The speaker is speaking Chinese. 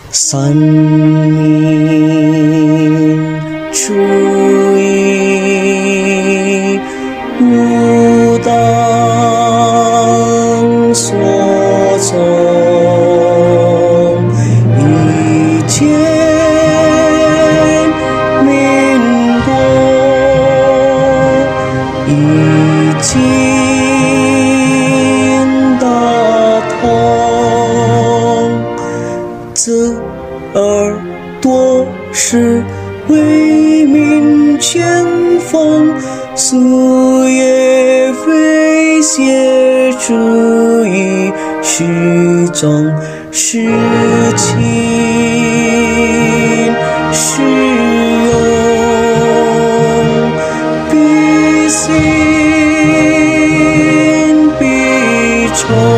三民主义无党所宗，一见民国，一经大同，这耳朵是为民前锋，夙夜非写主义虚中实情实用，必信必酬。